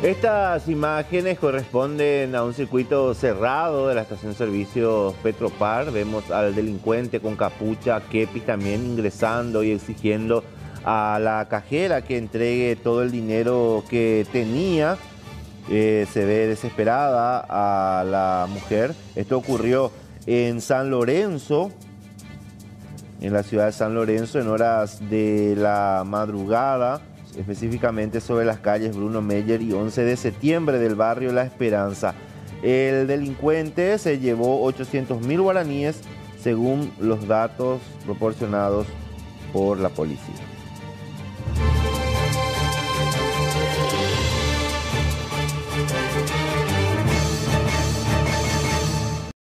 Estas imágenes corresponden a un circuito cerrado de la estación de servicios Petropar. Vemos al delincuente con capucha, kepis también ingresando y exigiendo a la cajera que entregue todo el dinero que tenía. Se ve desesperada a la mujer. Esto ocurrió en San Lorenzo, en la ciudad de San Lorenzo, en horas de la madrugada, específicamente sobre las calles Bruno Meyer y 11 de septiembre del barrio La Esperanza. El delincuente se llevó 800.000 guaraníes según los datos proporcionados por la policía.